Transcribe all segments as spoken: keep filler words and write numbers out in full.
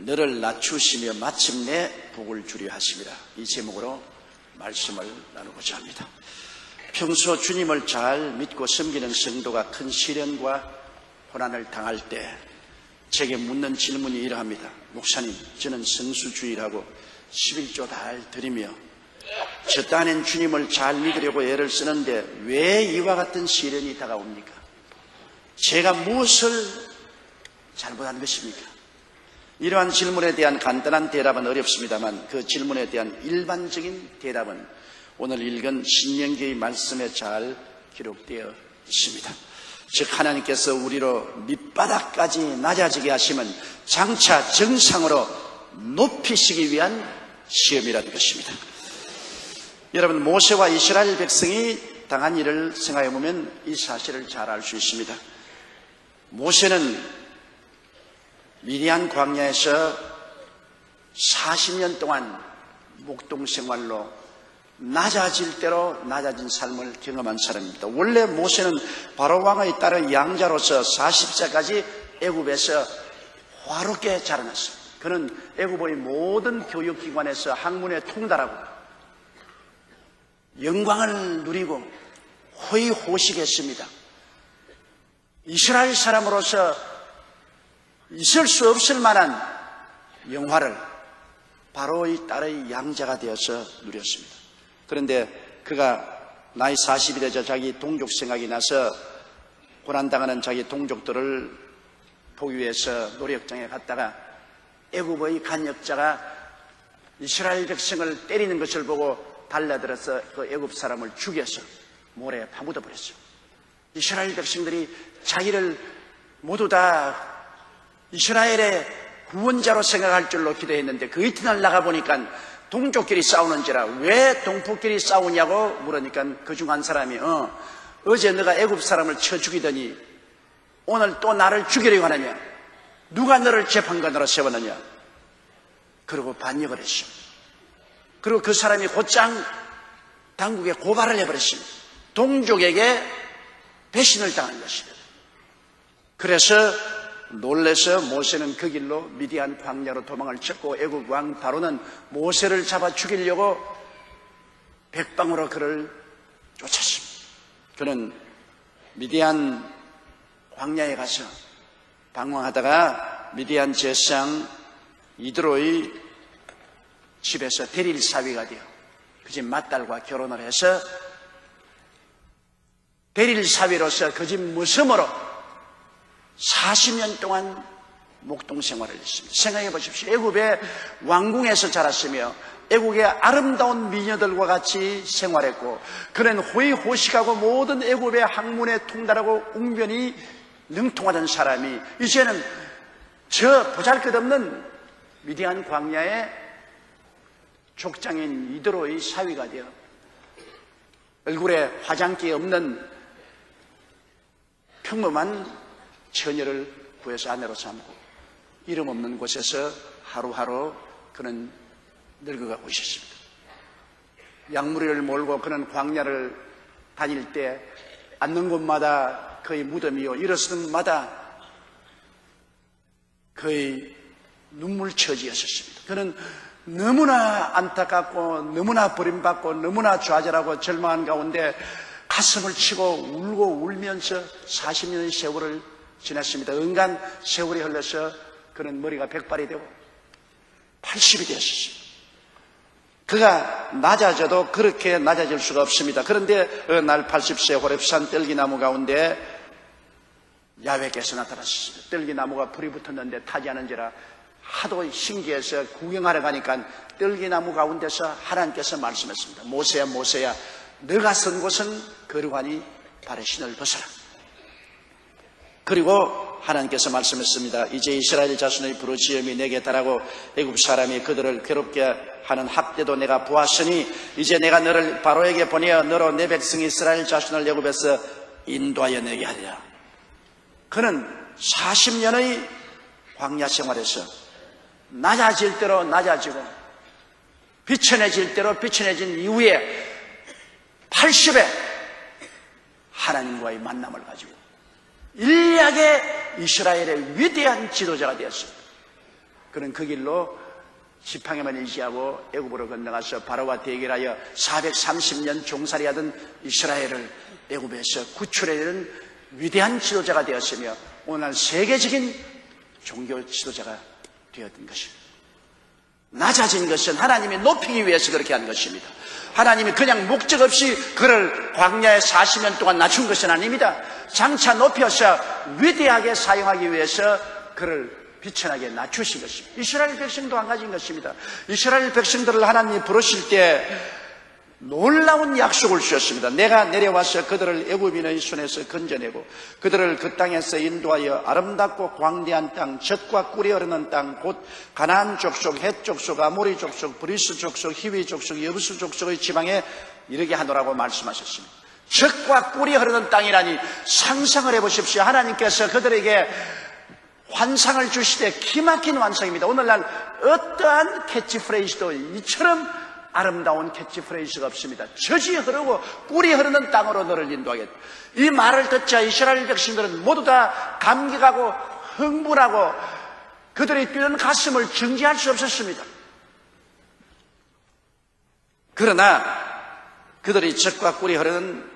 너를 낮추시며 마침내 복을 주려 하심이라. 이 제목으로 말씀을 나누고자 합니다. 평소 주님을 잘 믿고 섬기는 성도가 큰 시련과 고난을 당할 때 제게 묻는 질문이 이러합니다. 목사님, 저는 성수주의라고 십일조 잘 드리며 저 딴엔 주님을 잘 믿으려고 애를 쓰는데 왜 이와 같은 시련이 다가옵니까? 제가 무엇을 잘못한 것입니까? 이러한 질문에 대한 간단한 대답은 어렵습니다만 그 질문에 대한 일반적인 대답은 오늘 읽은 신명기의 말씀에 잘 기록되어 있습니다. 즉 하나님께서 우리로 밑바닥까지 낮아지게 하시면 장차 정상으로 높이시기 위한 시험이라는 것입니다. 여러분, 모세와 이스라엘 백성이 당한 일을 생각해 보면 이 사실을 잘 알 수 있습니다. 모세는 미디안 광야에서 사십 년 동안 목동 생활로 낮아질 대로 낮아진 삶을 경험한 사람입니다. 원래 모세는 바로 왕의 딸의 양자로서 사십 세까지 애굽에서 화롭게 자라났습니다. 그는 애굽의 모든 교육기관에서 학문에 통달하고 영광을 누리고 호의호식했습니다. 이스라엘 사람으로서 있을 수 없을 만한 영화를 바로의 딸의 양자가 되어서 누렸습니다. 그런데 그가 나이 사십이 되자 자기 동족 생각이 나서 고난당하는 자기 동족들을 보기 위해서 노력장에 갔다가 애굽의 간역자가 이스라엘 백성을 때리는 것을 보고 달려들어서 그 애굽 사람을 죽여서 모래에 파묻어 버렸어요. 이스라엘 백성들이 자기를 모두 다 이스라엘의 구원자로 생각할 줄로 기도했는데 그 이튿날 나가보니까 동족끼리 싸우는지라 왜 동포끼리 싸우냐고 물으니까 그중 한 사람이 어, 어제 너가 애굽 사람을 쳐 죽이더니 오늘 또 나를 죽이려고 하느냐? 누가 너를 재판관으로 세웠느냐? 그러고 반역을 했어. 그리고 그 사람이 곧장 당국에 고발을 해버렸습니다. 동족에게 배신을 당한 것입니다. 그래서 놀라서 모세는 그 길로 미디안 광야로 도망을 쳤고 애굽 왕 바로는 모세를 잡아 죽이려고 백방으로 그를 쫓았습니다. 그는 미디안 광야에 가서 방황하다가 미디안 제사장 이드로의 집에서 대릴 사위가 되어 그 집 맏딸과 결혼을 해서 대릴 사위로서 그 집 무섬으로 사십 년 동안 목동 생활을 했습니다. 생각해 보십시오. 애굽의 왕궁에서 자랐으며 애국의 아름다운 미녀들과 같이 생활했고 그는 호의호식하고 모든 애굽의 학문에 통달하고 웅변이 능통하던 사람이 이제는 저 보잘것없는 미디안 광야의 족장인 이드로의 사위가 되어 얼굴에 화장기 없는 평범한 처녀를 구해서 아내로 삼고 이름 없는 곳에서 하루하루 그는 늙어가고 있었습니다. 양무리를 몰고 그는 광야를 다닐 때 앉는 곳마다 그의 무덤이요 일어서는 마다 그의 눈물처지였었습니다. 그는 너무나 안타깝고 너무나 버림받고 너무나 좌절하고 절망한 가운데 가슴을 치고 울고 울면서 사십 년의 세월을 지났습니다. 은간 세월이 흘러서 그는 머리가 백발이 되고 팔십이 되었습니다. 그가 낮아져도 그렇게 낮아질 수가 없습니다. 그런데 어느 날 팔십 세 호렙산 떨기나무 가운데 야훼께서 나타났습니다. 떨기나무가 불이 붙었는데 타지 않은지라 하도 신기해서 구경하러 가니까 떨기나무 가운데서 하나님께서 말씀했습니다. 모세야 모세야 너가 선 곳은 거룩하니 발의 신을 벗어라. 그리고 하나님께서 말씀했습니다. 이제 이스라엘 자손의 부르짖음이 내게 달하고 애굽 사람이 그들을 괴롭게 하는 학대도 내가 보았으니 이제 내가 너를 바로에게 보내어 너로 내 백성 이스라엘 자손을 애굽에서 인도하여 내게 하리라. 그는 사십 년의 광야 생활에서 낮아질 대로 낮아지고 비천해질 대로 비천해진 이후에 팔십에 하나님과의 만남을 가지고 일약의 이스라엘의 위대한 지도자가 되었습니다. 그는 그 길로 지팡이만 의지하고 애굽으로 건너가서 바로와 대결하여 사백삼십 년 종살이하던 이스라엘을 애굽에서 구출해내는 위대한 지도자가 되었으며 오늘 세계적인 종교 지도자가 되었던 것입니다. 낮아진 것은 하나님이 높이기 위해서 그렇게 한 것입니다. 하나님이 그냥 목적 없이 그를 광야에 사십 년 동안 낮춘 것은 아닙니다. 장차 높여서 위대하게 사용하기 위해서 그를 비천하게 낮추신 것입니다. 이스라엘 백성도 한 가지인 것입니다. 이스라엘 백성들을 하나님이 부르실 때 놀라운 약속을 주셨습니다. 내가 내려와서 그들을 애굽인의 손에서 건져내고 그들을 그 땅에서 인도하여 아름답고 광대한 땅, 젖과 꿀이 흐르는 땅, 곧 가나안 족속, 헷 족속, 아모리 족속, 브리스 족속, 히위 족속, 여부스 족속의 지방에 이르게 하노라고 말씀하셨습니다. 젖과 꿀이 흐르는 땅이라니 상상을 해보십시오. 하나님께서 그들에게 환상을 주시되 기막힌 환상입니다. 오늘날 어떠한 캐치프레이즈도 이처럼 아름다운 캐치프레이즈가 없습니다. 젖이 흐르고 꿀이 흐르는 땅으로 너를 인도하겠다. 이 말을 듣자 이스라엘 백성들은 모두 다 감격하고 흥분하고 그들의 뛰는 가슴을 정지할 수 없었습니다. 그러나 그들이 젖과 꿀이 흐르는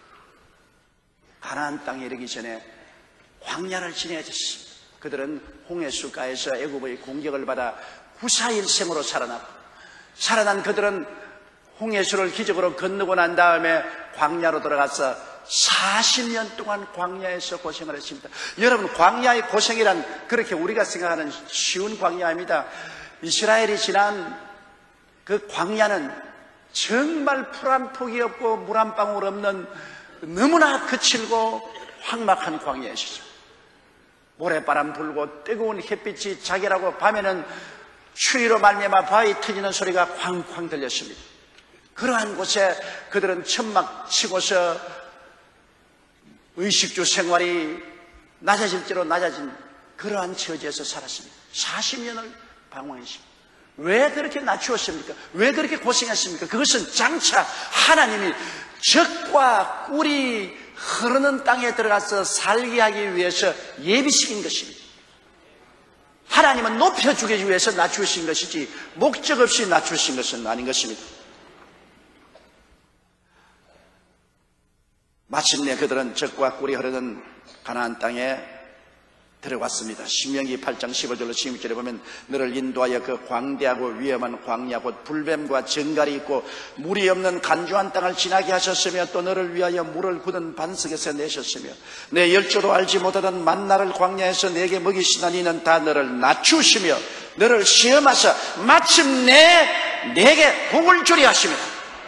가나안 땅에 이르기 전에 광야를 지내야 됐습니다. 그들은 홍해수가에서 애굽의 공격을 받아 구사일생으로 살아났고 살아난 그들은 홍해수를 기적으로 건너고 난 다음에 광야로 들어가서 사십 년 동안 광야에서 고생을 했습니다. 여러분, 광야의 고생이란 그렇게 우리가 생각하는 쉬운 광야입니다. 이스라엘이 지난 그 광야는 정말 풀 한 폭이 없고 물 한 방울 없는 너무나 거칠고 황막한 광야였습니다. 모래바람 불고 뜨거운 햇빛이 자결하고 밤에는 추위로 말미암아 바위 터지는 소리가 쾅쾅 들렸습니다. 그러한 곳에 그들은 천막 치고서 의식주 생활이 낮아질 대로 낮아진 그러한 처지에서 살았습니다. 사십 년을 방황했습니다. 왜 그렇게 낮추었습니까? 왜 그렇게 고생했습니까? 그것은 장차 하나님이 젖과 꿀이 흐르는 땅에 들어가서 살게 하기 위해서 예비시킨 것입니다. 하나님은 높여주기 위해서 낮추신 것이지 목적 없이 낮추신 것은 아닌 것입니다. 마침내 그들은 젖과 꿀이 흐르는 가나안 땅에 들어갔습니다. 신명기 팔 장 십오 절로 십육 절에 보면 너를 인도하여 그 광대하고 위험한 광야 곧 불뱀과 정갈이 있고 물이 없는 간주한 땅을 지나게 하셨으며 또 너를 위하여 물을 굳은 반석에서 내셨으며 내 열조도 알지 못하던 만나를 광야에서 내게 먹이시나 이는 다 너를 낮추시며 너를 시험하사 마침내 내게 복을 주리 하십니다.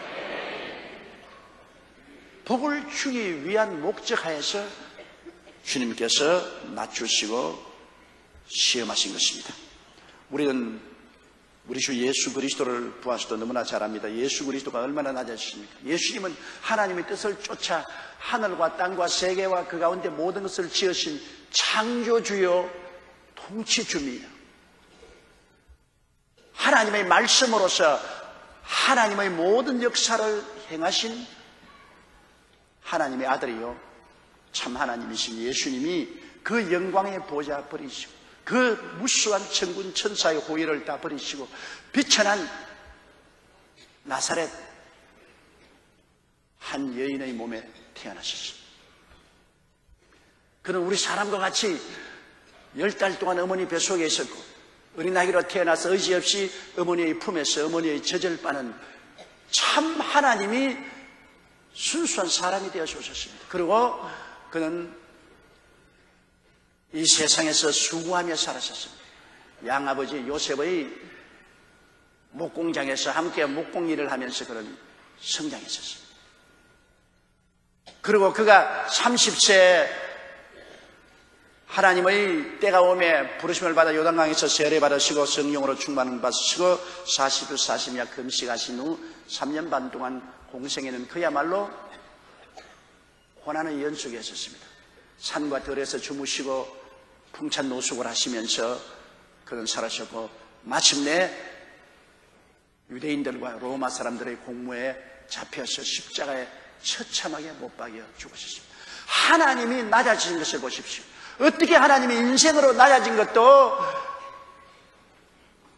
복을 주기 위한 목적하에서 주님께서 낮추시고 시험하신 것입니다. 우리는 우리 주 예수 그리스도를 보아서도 너무나 잘 압니다. 예수 그리스도가 얼마나 낮으십니까? 예수님은 하나님의 뜻을 쫓아 하늘과 땅과 세계와 그 가운데 모든 것을 지으신 창조주요 통치주입니다. 하나님의 말씀으로서 하나님의 모든 역사를 행하신 하나님의 아들이요 참 하나님이신 예수님이 그 영광의 보좌 버리시고 그 무수한 천군 천사의 호의를 다 버리시고 비천한 나사렛 한 여인의 몸에 태어나셨습니다. 그는 우리 사람과 같이 열 달 동안 어머니 뱃속에 있었고 어린아기로 태어나서 의지 없이 어머니의 품에서 어머니의 젖을 빠는 참 하나님이 순수한 사람이 되어서 오셨습니다. 그리고 그는 이 세상에서 수고하며 살았었습니다. 양아버지 요셉의 목공장에서 함께 목공일을 하면서 그는 성장했었습니다. 그리고 그가 삼십 세에 하나님의 때가 오매 부르심을 받아 요단강에서 세례 받으시고 성령으로 충만을 받으시고 사십 일 사십 야 금식하신 후 삼 년 반 동안 공생에는 그야말로 고난의 연속이 있었습니다. 산과 들에서 주무시고 풍찬 노숙을 하시면서 그는 살아셨고 마침내 유대인들과 로마 사람들의 공무에 잡혀서 십자가에 처참하게 못 박여 죽으셨습니다. 하나님이 낮아진 것을 보십시오. 어떻게 하나님이 인생으로 낮아진 것도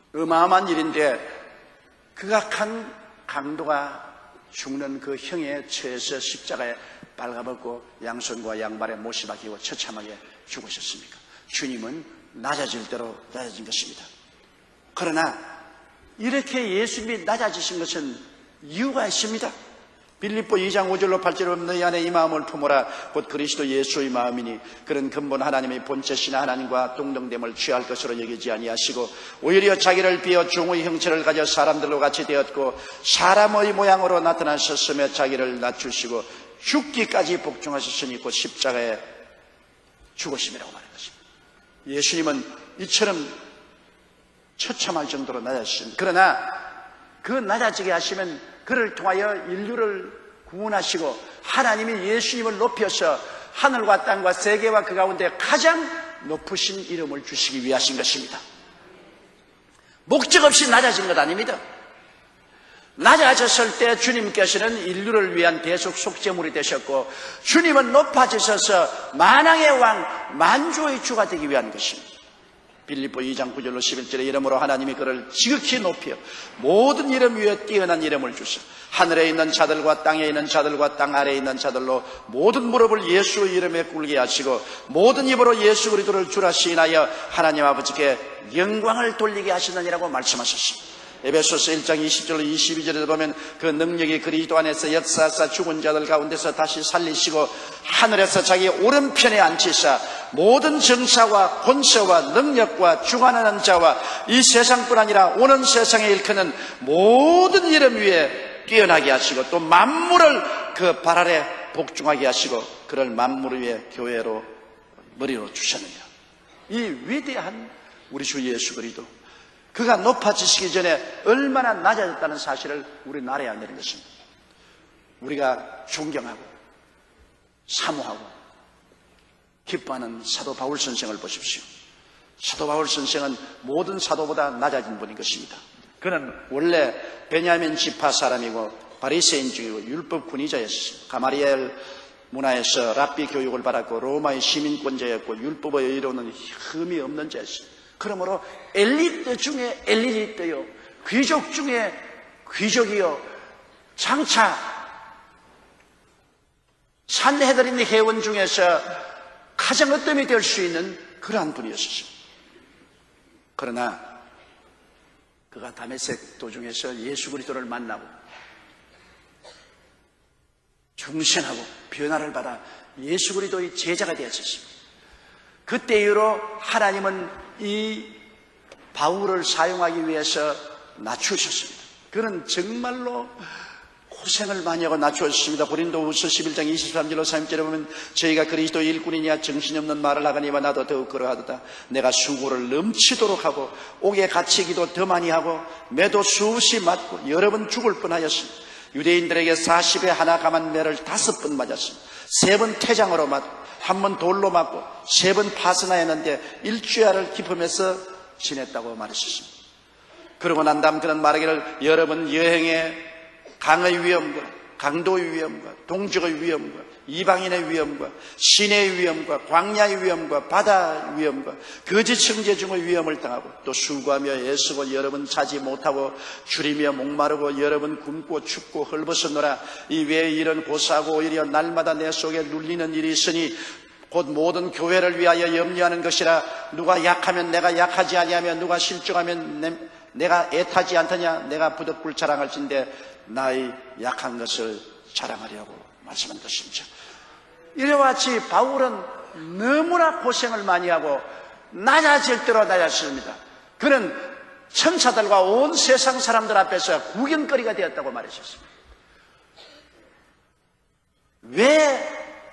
어마어마한 일인데 극악한 강도가 죽는 그 형에 처해서 십자가에 빨가벗고 양손과 양발에 못이 박히고 처참하게 죽으셨습니까? 주님은 낮아질 대로 낮아진 것입니다. 그러나 이렇게 예수님이 낮아지신 것은 이유가 있습니다. 빌립보 이 장 오 절로 팔 절로 너희 안에 이 마음을 품어라 곧 그리스도 예수의 마음이니 그런 근본 하나님의 본체신 하나님과 동등됨을 취할 것으로 여기지 아니하시고 오히려 자기를 비어 종의 형체를 가져 사람들로 같이 되었고 사람의 모양으로 나타나셨으며 자기를 낮추시고 죽기까지 복종하셨으니 곧 십자가에 죽으심이라고 말하는 것입니다. 예수님은 이처럼 처참할 정도로 낮아지십니다. 그러나 그 낮아지게 하시면 그를 통하여 인류를 구원하시고 하나님이 예수님을 높여서 하늘과 땅과 세계와 그 가운데 가장 높으신 이름을 주시기 위하신 것입니다. 목적 없이 낮아진 것 아닙니다. 낮아졌을 때 주님께서는 인류를 위한 대속 속죄물이 되셨고 주님은 높아지셔서 만왕의 왕 만주의 주가 되기 위한 것입니다. 빌립보 이 장 구 절로 십일 절에 이름으로 하나님이 그를 지극히 높여 모든 이름 위에 뛰어난 이름을 주셔 하늘에 있는 자들과 땅에 있는 자들과 땅 아래에 있는 자들로 모든 무릎을 예수의 이름에 꿇게 하시고 모든 입으로 예수 그리스도를 주라 시인하여 하나님 아버지께 영광을 돌리게 하시느니라고 말씀하셨습니다. 에베소서 일 장 이십 절로 이십이 절에 보면 그 능력이 그리스도 안에서 역사하사 죽은 자들 가운데서 다시 살리시고 하늘에서 자기 오른편에 앉히사 모든 정사와 권세와 능력과 주관하는 자와 이 세상뿐 아니라 오는 세상에 일컫는 모든 이름 위에 뛰어나게 하시고 또 만물을 그 발 아래 복종하게 하시고 그를 만물 위에 교회로 머리로 주셨느니라. 이 위대한 우리 주 예수 그리스도 그가 높아지시기 전에 얼마나 낮아졌다는 사실을 우리는 알아야 되는 것입니다. 우리가 존경하고 사모하고 기뻐하는 사도 바울 선생을 보십시오. 사도 바울 선생은 모든 사도보다 낮아진 분인 것입니다. 그는 원래 베냐민 지파 사람이고 바리새인 중이고 율법 군의자였습니다. 가마리엘 문화에서 랍비 교육을 받았고 로마의 시민권자였고 율법에 이르는 흠이 없는 자였습니다. 그러므로 엘리트 중에 엘리트요, 귀족 중에 귀족이요, 장차 산헤드린 회원 중에서 가장 어뜸이 될 수 있는 그러한 분이었습니다. 그러나 그가 다메섹 도중에서 예수 그리스도를 만나고 중생하고 변화를 받아 예수 그리스도의 제자가 되었습니다. 그때 이후로 하나님은 이 바울을 사용하기 위해서 낮추셨습니다. 그는 정말로 고생을 많이 하고 낮추었습니다. 고린도후서 십일 장 이십삼 절로 삼십 절에 보면 저희가 그리스도 일꾼이냐 정신이 없는 말을 하거니와 나도 더욱 그러하도다. 내가 수고를 넘치도록 하고 옥에 갇히기도 더 많이 하고 매도 수없이 맞고 여러 번 죽을 뻔하였습니다. 유대인들에게 사십에 하나 감한 매를 다섯 번 맞았습니다. 세 번 태장으로 맞고 한 번 돌로 맞고 세 번 파선하였는데 일주야를 기품해서 지냈다고 말했습니다. 그러고 난 다음 그는 말하기를 여러 번 여행에 강의 위험과 강도의 위험과 동족의 위험과 이방인의 위험과 시내의 위험과 광야의 위험과 바다 위험과 거짓 청제 중의 위험을 당하고 또 수고하며 애쓰고 여러 번 자지 못하고 줄이며 목마르고 여러 번 굶고 춥고 헐벗었노라. 이 외의 일은 고사하고 오히려 날마다 내 속에 눌리는 일이 있으니 곧 모든 교회를 위하여 염려하는 것이라. 누가 약하면 내가 약하지 아니하며 누가 실족하면 내, 내가 애타지 않더냐. 내가 부득불 자랑할진대 나의 약한 것을 자랑하려고 말씀한 것입니다. 이와 같이 바울은 너무나 고생을 많이 하고 낮아질 대로 낮아졌습니다. 그는 천사들과 온 세상 사람들 앞에서 구경거리가 되었다고 말하셨습니다. 왜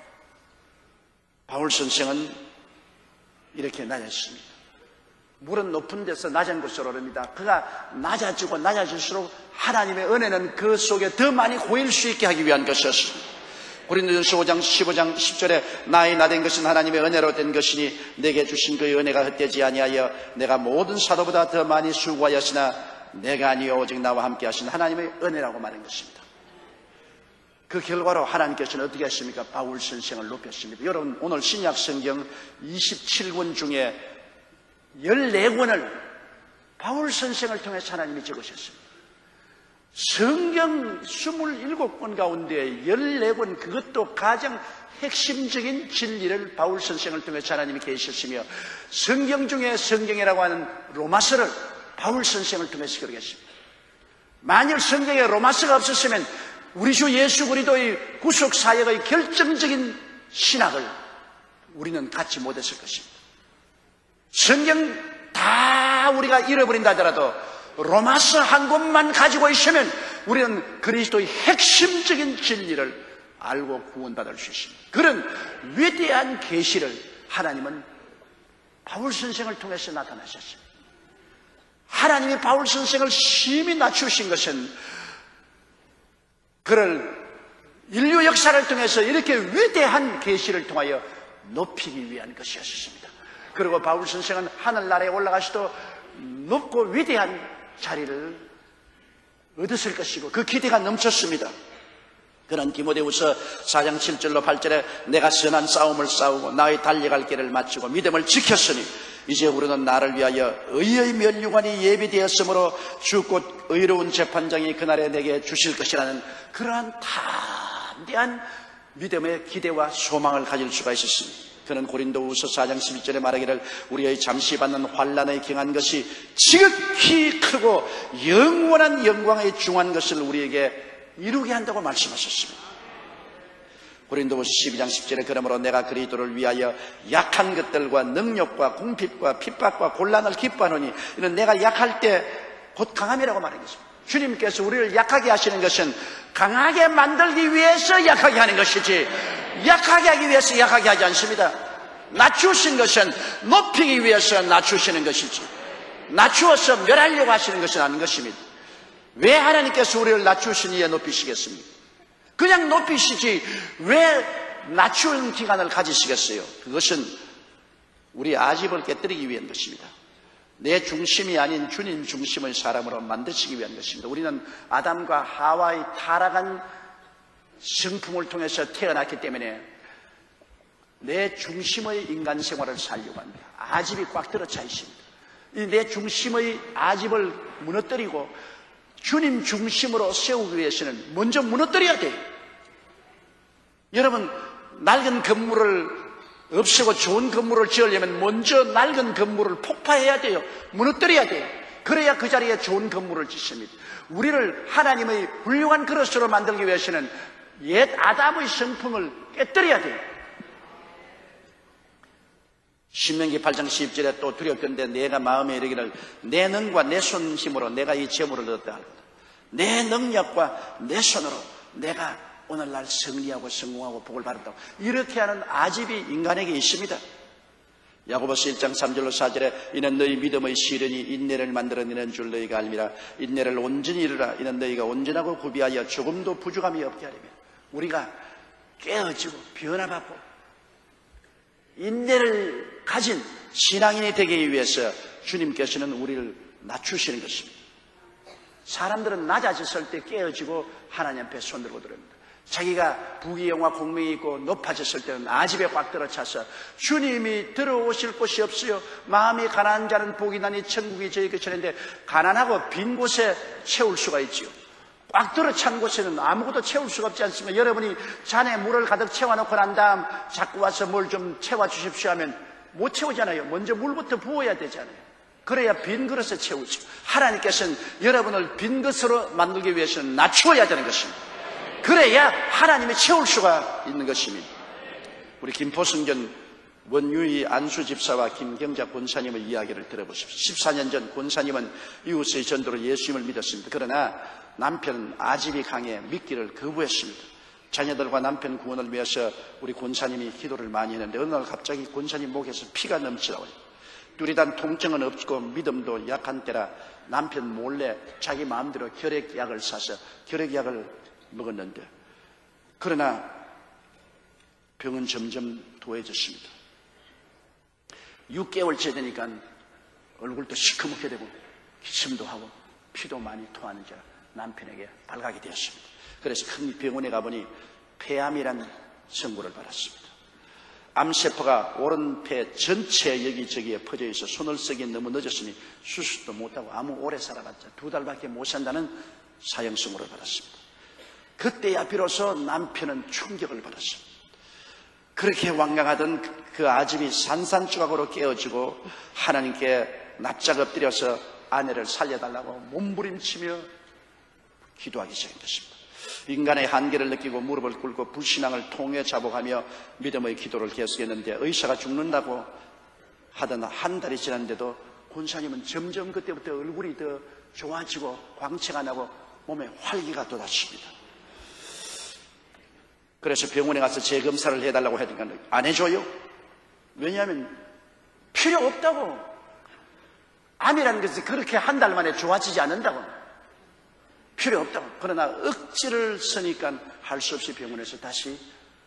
바울 선생은 이렇게 낮아졌습니다? 물은 높은 데서 낮은 곳으로 오릅니다. 그가 낮아지고 낮아질수록 하나님의 은혜는 그 속에 더 많이 고일 수 있게 하기 위한 것이었습니다. 고린도전서 오 장 십오 장 십 절에 나의 나된 것은 하나님의 은혜로 된 것이니 내게 주신 그의 은혜가 헛되지 아니하여 내가 모든 사도보다 더 많이 수고하였으나 내가 아니요 오직 나와 함께 하신 하나님의 은혜라고 말한 것입니다. 그 결과로 하나님께서는 어떻게 하십니까? 바울 선생을 높였습니다. 여러분 오늘 신약 성경 이십칠 권 중에 열네 권을 바울 선생을 통해서 하나님이 적으셨습니다. 성경 이십칠 권 가운데 열네 권, 그것도 가장 핵심적인 진리를 바울 선생을 통해서 하나님이 계셨으며, 성경 중에 성경이라고 하는 로마서를 바울 선생을 통해서 기록했습니다. 만일 성경에 로마서가 없었으면 우리 주 예수 그리스도의 구속 사역의 결정적인 신학을 우리는 갖지 못했을 것입니다. 성경 다 우리가 잃어버린다 하더라도 로마서 한 권만 가지고 있으면 우리는 그리스도의 핵심적인 진리를 알고 구원받을 수 있습니다. 그런 위대한 계시를 하나님은 바울 선생을 통해서 나타나셨습니다. 하나님이 바울 선생을 심히 낮추신 것은 그를 인류 역사를 통해서 이렇게 위대한 계시를 통하여 높이기 위한 것이었습니다. 그리고 바울 선생은 하늘나라에 올라가시도 높고 위대한 자리를 얻었을 것이고 그 기대가 넘쳤습니다. 그는 디모데후서 사 장 칠 절로 팔 절에 내가 선한 싸움을 싸우고 나의 달려갈 길을 마치고 믿음을 지켰으니 이제 우리는 나를 위하여 의의 면류관이 예비되었으므로 주 곧 의로운 재판장이 그날에 내게 주실 것이라는 그러한 담대한 믿음의 기대와 소망을 가질 수가 있었습니다. 그는 고린도후서 사 장 십일 절에 말하기를 우리의 잠시 받는 환난에 경한 것이 지극히 크고 영원한 영광에 중한 것을 우리에게 이루게 한다고 말씀하셨습니다. 고린도후서 십이 장 십 절에 그러므로 내가 그리스도를 위하여 약한 것들과 능력과 궁핍과 핍박과 곤란을 기뻐하노니 이는 내가 약할 때 곧 강함이라고 말하는 것입니다. 주님께서 우리를 약하게 하시는 것은 강하게 만들기 위해서 약하게 하는 것이지 약하게 하기 위해서 약하게 하지 않습니다. 낮추신 것은 높이기 위해서 낮추시는 것이지 낮추어서 멸하려고 하시는 것은 아닌 것입니다. 왜 하나님께서 우리를 낮추시니에 높이시겠습니까? 그냥 높이시지 왜 낮추는 기간을 가지시겠어요? 그것은 우리 아집을 깨뜨리기 위한 것입니다. 내 중심이 아닌 주님 중심의 사람으로 만드시기 위한 것입니다. 우리는 아담과 하와의 타락한 성품을 통해서 태어났기 때문에 내 중심의 인간 생활을 살려고 합니다. 아집이 꽉 들어차 있습니다. 이 내 중심의 아집을 무너뜨리고 주님 중심으로 세우기 위해서는 먼저 무너뜨려야 돼요. 여러분, 낡은 건물을 없애고 좋은 건물을 지으려면 먼저 낡은 건물을 폭파해야 돼요. 무너뜨려야 돼요. 그래야 그 자리에 좋은 건물을 짓습니다. 우리를 하나님의 훌륭한 그릇으로 만들기 위해서는 옛 아담의 성품을 깨뜨려야 돼요. 신명기 팔 장 십 절에 또 두렵건대 내가 마음에 이르기를 내 능과 내 손 힘으로 내가 이 재물을 얻었다 하거든. 내 능력과 내 손으로 내가 오늘날 승리하고 성공하고 복을 받았다고 이렇게 하는 아집이 인간에게 있습니다. 야고보서 일 장 삼 절로 사 절에 이는 너희 믿음의 시련이 인내를 만들어내는 줄 너희가 알미라. 인내를 온전히 이루라. 이는 너희가 온전하고 구비하여 조금도 부족함이 없게 하리며. 우리가 깨어지고 변화받고 인내를 가진 신앙인이 되기 위해서 주님께서는 우리를 낮추시는 것입니다. 사람들은 낮아졌을 때 깨어지고 하나님 앞에 손들고 들어옵니다. 자기가 부귀영화 공명이 있고 높아졌을 때는 아집에 꽉 들어차서 주님이 들어오실 곳이 없어요. 마음이 가난한 자는 복이 나니 천국이 저희 것이라는데 가난하고 빈 곳에 채울 수가 있지요. 꽉 들어찬 곳에는 아무것도 채울 수가 없지 않습니까? 여러분이 잔에 물을 가득 채워놓고 난 다음 자꾸 와서 뭘 좀 채워주십시오 하면 못 채우잖아요. 먼저 물부터 부어야 되잖아요. 그래야 빈 그릇에 채우죠. 하나님께서는 여러분을 빈 그릇으로 만들기 위해서는 낮추어야 되는 것입니다. 그래야 하나님이 채울 수가 있는 것입니다. 우리 김포승전 원유희 안수 집사와 김경자 권사님의 이야기를 들어보십시오. 십사 년 전 권사님은 이웃의 전도로 예수님을 믿었습니다. 그러나 남편은 아집이 강해 믿기를 거부했습니다. 자녀들과 남편 구원을 위해서 우리 권사님이 기도를 많이 했는데 어느 날 갑자기 권사님 목에서 피가 넘치더라고요. 뚜렷한 통증은 없고 믿음도 약한 때라 남편 몰래 자기 마음대로 결핵약을 사서 결핵약을 먹었는데 그러나 병은 점점 도해졌습니다. 육 개월째 되니까 얼굴도 시커멓게 되고 기침도 하고 피도 많이 토하는 자 남편에게 발각이 되었습니다. 그래서 큰 병원에 가보니 폐암이란 선고를 받았습니다. 암세포가 오른폐 전체 여기저기에 퍼져 있어 손을 쓰기 너무 늦었으니 수술도 못하고 아무 오래 살아봤자 두 달밖에 못 산다는 사형선고를 받았습니다. 그때야 비로소 남편은 충격을 받았습니다. 그렇게 완강하던 그 아집이 산산조각으로 깨어지고 하나님께 납작 엎드려서 아내를 살려달라고 몸부림치며 기도하기 시작했습니다. 인간의 한계를 느끼고 무릎을 꿇고 불신앙을 통해 자복하며 믿음의 기도를 계속했는데 의사가 죽는다고 하던 한 달이 지났는데도 권사님은 점점 그때부터 얼굴이 더 좋아지고 광채가 나고 몸에 활기가 돋았습니다. 그래서 병원에 가서 재검사를 해달라고 하니까 안 해줘요. 왜냐하면 필요 없다고. 암이라는 것이 그렇게 한 달 만에 좋아지지 않는다고. 필요 없다고. 그러나 억지를 쓰니까 할 수 없이 병원에서 다시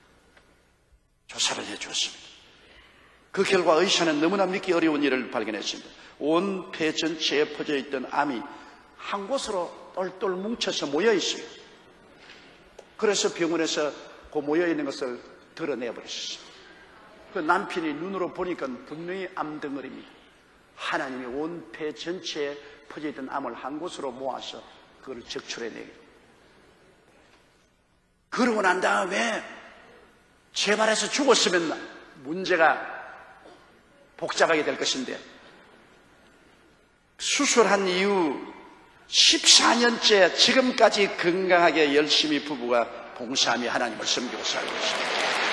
조사를 해주었습니다. 그 결과 의사는 너무나 믿기 어려운 일을 발견했습니다. 온 폐 전체에 퍼져 있던 암이 한 곳으로 똘똘 뭉쳐서 모여 있어요. 그래서 병원에서 그 모여 있는 것을 드러내버렸어요. 그 남편이 눈으로 보니까 분명히 암덩어리입니다. 하나님이 온 폐 전체에 퍼져 있던 암을 한 곳으로 모아서 그걸 적출해내요. 그러고 난 다음에 재발해서 죽었으면 문제가 복잡하게 될 것인데 수술한 이후 십사 년째 지금까지 건강하게 열심히 부부가 봉사하며 하나님을 섬기고 살고 있습니다.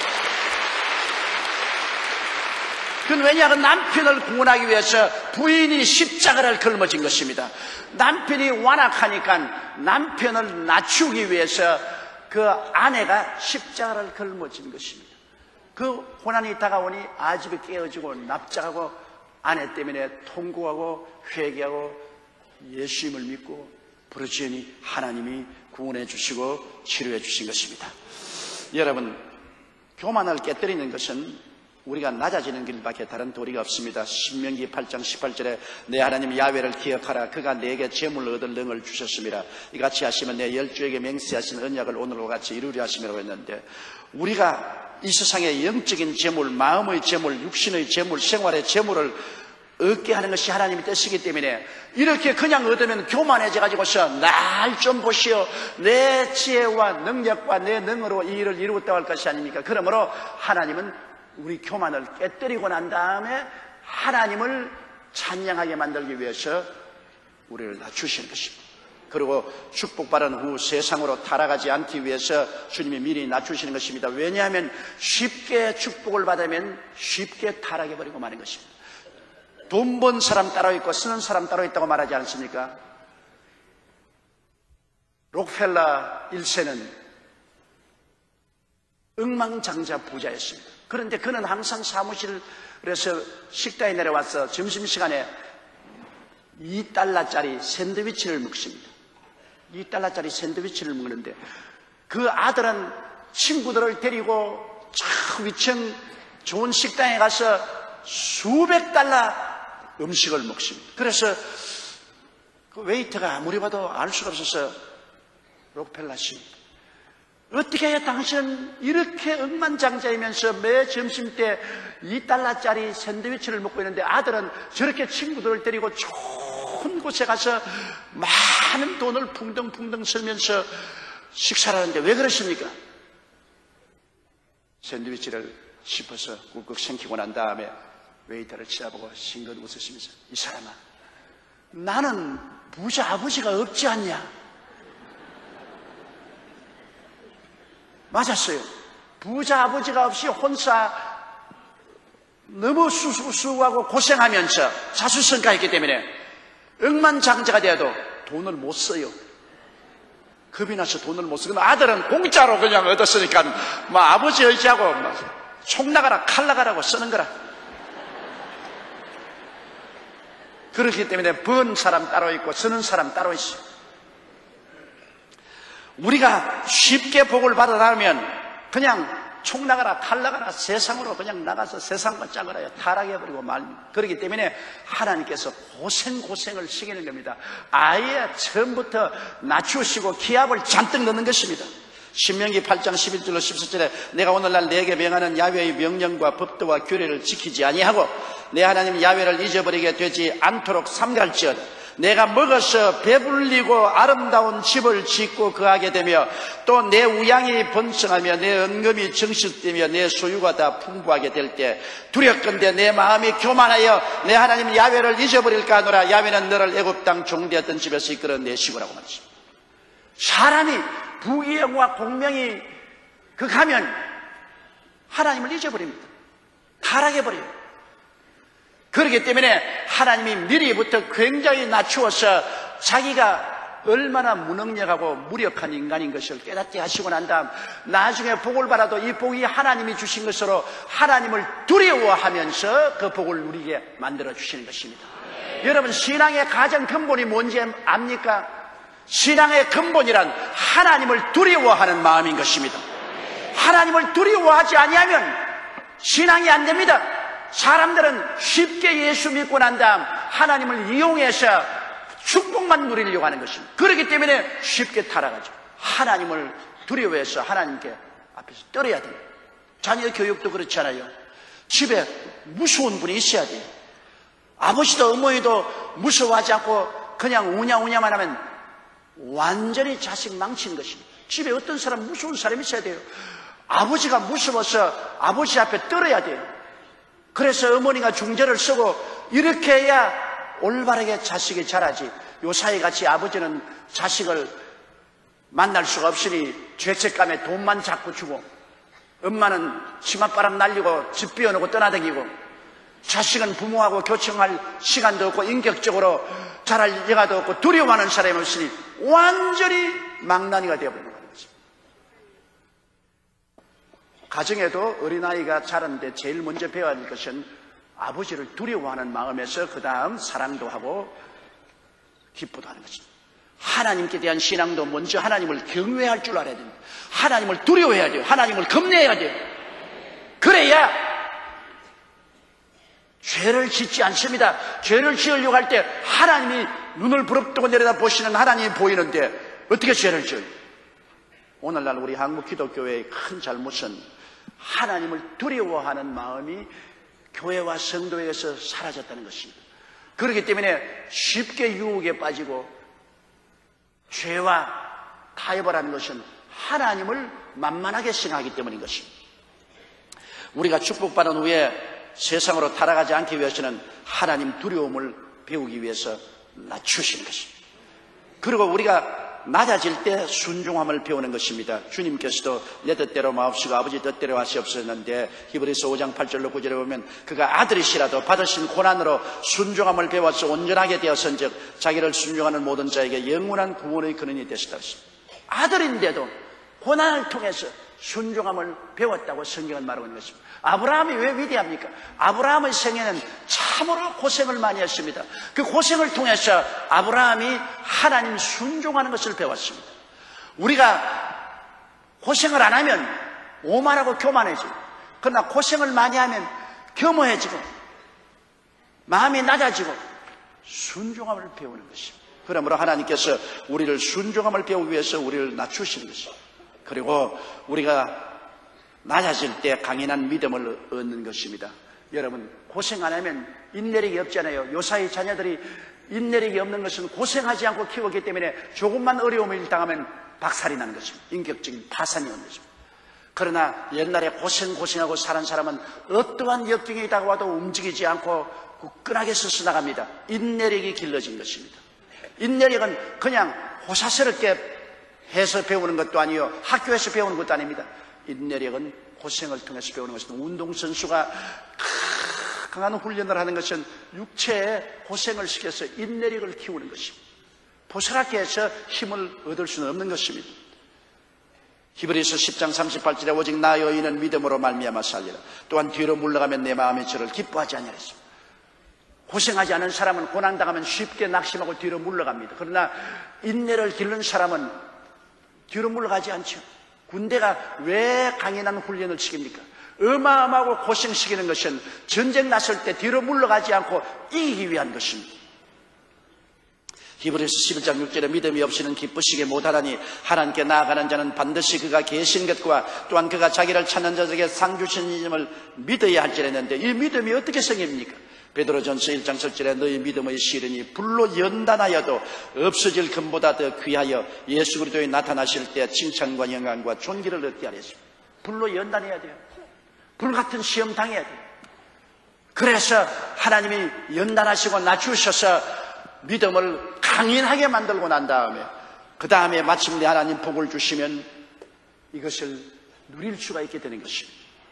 그건 왜냐하면 남편을 구원하기 위해서 부인이 십자가를 걸머진 것입니다. 남편이 완악하니까 남편을 낮추기 위해서 그 아내가 십자가를 걸머진 것입니다. 그 고난이 다가오니 아집이 깨어지고 납작하고 아내 때문에 통곡하고 회개하고 예수님을 믿고 부르짖으니 하나님이 구원해 주시고 치료해 주신 것입니다. 여러분, 교만을 깨뜨리는 것은 우리가 낮아지는 길밖에 다른 도리가 없습니다. 신명기 팔 장 십팔 절에 내 하나님 야훼를 기억하라. 그가 내게 재물을 얻을 능을 주셨습니다. 이같이 하시면 내 열주에게 맹세하신 언약을 오늘과 같이 이루려 하심이라고 했는데, 우리가 이 세상의 영적인 재물, 마음의 재물, 육신의 재물, 생활의 재물을 얻게 하는 것이 하나님의 뜻이기 때문에 이렇게 그냥 얻으면 교만해져 가지고서 날 좀 보시오, 내 지혜와 능력과 내 능으로 이 일을 이루었다고 할 것이 아닙니까? 그러므로 하나님은 우리 교만을 깨뜨리고 난 다음에 하나님을 찬양하게 만들기 위해서 우리를 낮추시는 것입니다. 그리고 축복받은 후 세상으로 타락하지 않기 위해서 주님이 미리 낮추시는 것입니다. 왜냐하면 쉽게 축복을 받으면 쉽게 타락해버리고 마는 것입니다. 돈 번 사람 따로 있고 쓰는 사람 따로 있다고 말하지 않습니까? 록펠러 일 세는 억만장자 부자였습니다. 그런데 그는 항상 사무실에서 식당에 내려와서 점심시간에 이 달러짜리 샌드위치를 먹습니다. 이 달러짜리 샌드위치를 먹는데 그 아들은 친구들을 데리고 참 위층 좋은 식당에 가서 수백 달러 음식을 먹습니다. 그래서 그 웨이터가 아무리 봐도 알 수가 없어서 록펠러 씨, 어떻게 해 당신은 이렇게 억만장자이면서 매 점심때 이 달러짜리 샌드위치를 먹고 있는데 아들은 저렇게 친구들을 데리고 좋은 곳에 가서 많은 돈을 풍덩풍덩 쓰면서 식사를 하는데 왜 그러십니까? 샌드위치를 씹어서 꿀꺽 삼키고 난 다음에 웨이터를 쳐다보고 싱긋 웃으시면서 이 사람아, 나는 부자 아버지가 없지 않냐? 맞았어요. 부자 아버지가 없이 혼자 너무 수수하고 고생하면서 자수성가했기 때문에 억만장자가 되어도 돈을 못 써요. 겁이 나서 돈을 못 쓰고 아들은 공짜로 그냥 얻었으니까 뭐 아버지 의지하고 총 나가라 칼 나가라고 쓰는 거라. 그렇기 때문에 번 사람 따로 있고 쓰는 사람 따로 있어요. 우리가 쉽게 복을 받아나면 그냥 총 나가라 칼 나가라 세상으로 그냥 나가서 세상과 짝을 타락해버리고 말. 그렇기 때문에 하나님께서 고생고생을 시키는 겁니다. 아예 처음부터 낮추시고 기압을 잔뜩 넣는 것입니다. 신명기 팔 장 십일 절로 십사 절에 내가 오늘날 내게 명하는 야훼의 명령과 법도와 규례를 지키지 아니하고 내 하나님 야훼를 잊어버리게 되지 않도록 삼갈지어다. 내가 먹어서 배불리고 아름다운 집을 짓고 거하게 되며 또 내 우양이 번성하며 내 은금이 정식되며 내 소유가 다 풍부하게 될 때 두렵건대 내 마음이 교만하여 내 하나님 야훼를 잊어버릴까 하노라. 야훼는 너를 애굽 땅 종되었던 집에서 이끌어내시고라고 말했습니다. 사람이 부귀영화 공명이 극하면 하나님을 잊어버립니다. 타락해버려요. 그렇기 때문에 하나님이 미리부터 굉장히 낮추어서 자기가 얼마나 무능력하고 무력한 인간인 것을 깨닫게 하시고 난 다음 나중에 복을 받아도 이 복이 하나님이 주신 것으로 하나님을 두려워하면서 그 복을 누리게 만들어 주시는 것입니다. 네. 여러분, 신앙의 가장 근본이 뭔지 압니까? 신앙의 근본이란 하나님을 두려워하는 마음인 것입니다. 네. 하나님을 두려워하지 아니하면 신앙이 안 됩니다. 사람들은 쉽게 예수 믿고 난 다음 하나님을 이용해서 축복만 누리려고 하는 것입니다. 그렇기 때문에 쉽게 타락하죠. 하나님을 두려워해서 하나님께 앞에서 떨어야 돼요. 자녀 교육도 그렇잖아요. 집에 무서운 분이 있어야 돼요. 아버지도 어머니도 무서워하지 않고 그냥 우냐우냐만 하면 완전히 자식 망치는 것입니다. 집에 어떤 사람 무서운 사람이 있어야 돼요. 아버지가 무서워서 아버지 앞에 떨어야 돼요. 그래서 어머니가 중재를 쓰고 이렇게 해야 올바르게 자식이 자라지. 요사이 같이 아버지는 자식을 만날 수가 없으니 죄책감에 돈만 자꾸 주고 엄마는 치맛바람 날리고 집 비워놓고 떠나다니고 자식은 부모하고 교청할 시간도 없고 인격적으로 자랄 여가도 없고 두려워하는 사람이 없으니 완전히 망나니가 되어버리는 거죠. 가정에도 어린아이가 자라는데 제일 먼저 배워야 할 것은 아버지를 두려워하는 마음에서 그 다음 사랑도 하고 기쁘도 하는 것입니다. 하나님께 대한 신앙도 먼저 하나님을 경외할 줄 알아야 됩니다. 하나님을 두려워해야 돼요. 하나님을 겁내야 돼요. 그래야 죄를 짓지 않습니다. 죄를 지으려고 할 때 하나님이 눈을 부릅뜨고 내려다 보시는 하나님이 보이는데 어떻게 죄를 지어요? 오늘날 우리 한국 기독교회의 큰 잘못은 하나님을 두려워하는 마음이 교회와 성도에게서 사라졌다는 것입니다. 그렇기 때문에 쉽게 유혹에 빠지고 죄와 타협을 하는 것은 하나님을 만만하게 생각하기 때문인 것입니다. 우리가 축복받은 후에 세상으로 타락하지 않기 위해서는 하나님 두려움을 배우기 위해서 낮추시는 것입니다. 그리고 우리가 낮아질 때 순종함을 배우는 것입니다. 주님께서도 내 뜻대로 마옵시고 아버지 뜻대로 하시옵소서는데 히브리서 오 장 팔 절로 구 절에 보면 그가 아들이시라도 받으신 고난으로 순종함을 배워서 온전하게 되었은즉 자기를 순종하는 모든 자에게 영원한 구원의 근원이 되시다. 아들인데도 고난을 통해서 순종함을 배웠다고 성경은 말하고 있는 것입니다. 아브라함이 왜 위대합니까? 아브라함의 생애는 참으로 고생을 많이 했습니다. 그 고생을 통해서 아브라함이 하나님 순종하는 것을 배웠습니다. 우리가 고생을 안 하면 오만하고 교만해지고, 그러나 고생을 많이 하면 겸허해지고 마음이 낮아지고 순종함을 배우는 것입니다. 그러므로 하나님께서 우리를 순종함을 배우기 위해서 우리를 낮추시는 것입니다. 그리고 우리가 낮아질 때 강인한 믿음을 얻는 것입니다. 여러분, 고생 안 하면 인내력이 없잖아요. 요사이 자녀들이 인내력이 없는 것은 고생하지 않고 키웠기 때문에 조금만 어려움을 당하면 박살이 나는 것입니다. 인격적인 파산이 오는 것입니다. 그러나 옛날에 고생 고생하고 사는 사람은 어떠한 역경이 다가와도 움직이지 않고 굳건하게 서서 나갑니다. 인내력이 길러진 것입니다. 인내력은 그냥 호사스럽게 해서 배우는 것도 아니요, 학교에서 배우는 것도 아닙니다. 인내력은 고생을 통해서 배우는 것입니다. 운동선수가 강한 훈련을 하는 것은 육체에 고생을 시켜서 인내력을 키우는 것입니다. 보스랗게 해서 힘을 얻을 수는 없는 것입니다. 히브리서 십 장 삼십팔 절에 오직 나 여인은 믿음으로 말미암아 살리라. 또한 뒤로 물러가면 내 마음이 저를 기뻐하지 아니하였습니다. 고생하지 않은 사람은 고난당하면 쉽게 낙심하고 뒤로 물러갑니다. 그러나 인내를 기르는 사람은 뒤로 물러가지 않죠. 군대가 왜 강인한 훈련을 시킵니까? 어마어마하고 고생시키는 것은 전쟁 났을 때 뒤로 물러가지 않고 이기기 위한 것입니다. 히브리서 십일 장 육 절에 믿음이 없이는 기쁘시게 못하다니 하나님께 나아가는 자는 반드시 그가 계신 것과 또한 그가 자기를 찾는 자에게 상 주시는 믿어야 할지라 했는데, 이 믿음이 어떻게 생깁니까? 베드로전서 일 장 칠 절에 너희 믿음의 시련이 불로 연단하여도 없어질 금보다 더 귀하여 예수 그리스도에 나타나실 때 칭찬과 영광과 존귀를 얻게 하려 했습니다. 불로 연단해야 돼요. 불같은 시험 당해야 돼요. 그래서 하나님이 연단하시고 낮추셔서 믿음을 강인하게 만들고 난 다음에, 그 다음에 마침내 하나님 복을 주시면 이것을 누릴 수가 있게 되는 것입니다.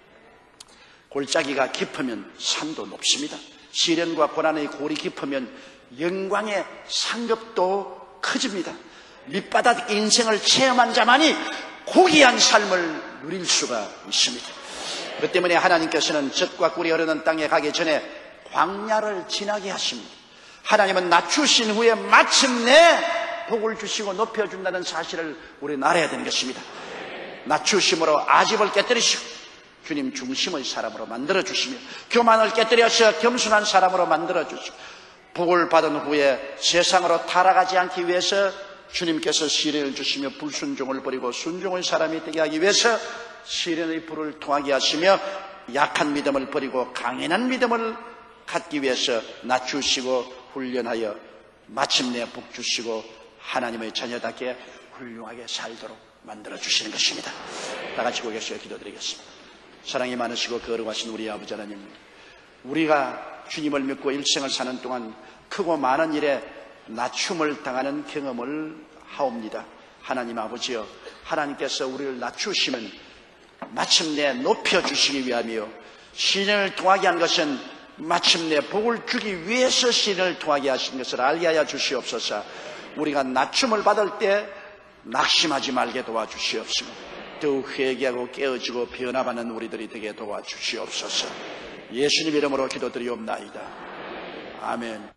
골짜기가 깊으면 산도 높습니다. 시련과 고난의 골이 깊으면 영광의 상급도 커집니다. 밑바닥 인생을 체험한 자만이 고귀한 삶을 누릴 수가 있습니다. 그 때문에 하나님께서는 젖과 꿀이 흐르는 땅에 가기 전에 광야를 지나게 하십니다. 하나님은 낮추신 후에 마침내 복을 주시고 높여준다는 사실을 우리는 알아야 되는 것입니다. 낮추심으로 아집을 깨뜨리시고 주님 중심의 사람으로 만들어주시며, 교만을 깨뜨려서 겸손한 사람으로 만들어주시고, 복을 받은 후에 세상으로 타락하지 않기 위해서 주님께서 시련을 주시며 불순종을 버리고 순종의 사람이 되게 하기 위해서 시련의 불을 통하게 하시며, 약한 믿음을 버리고 강인한 믿음을 갖기 위해서 낮추시고 훈련하여 마침내 복 주시고 하나님의 자녀답게 훌륭하게 살도록 만들어주시는 것입니다. 다 같이 고개 숙여 기도드리겠습니다. 사랑이 많으시고 거룩하신 우리 아버지 하나님, 우리가 주님을 믿고 일생을 사는 동안 크고 많은 일에 낮춤을 당하는 경험을 하옵니다. 하나님 아버지여, 하나님께서 우리를 낮추시면 마침내 높여주시기 위하며, 시련을 통하게 한 것은 마침내 복을 주기 위해서 시련을 통하게 하신 것을 알게 하여 주시옵소서. 우리가 낮춤을 받을 때 낙심하지 말게 도와주시옵소서. 더욱 회개하고 깨어지고 변화받는 우리들이 되게 도와주시옵소서. 예수님 이름으로 기도드리옵나이다. 아멘.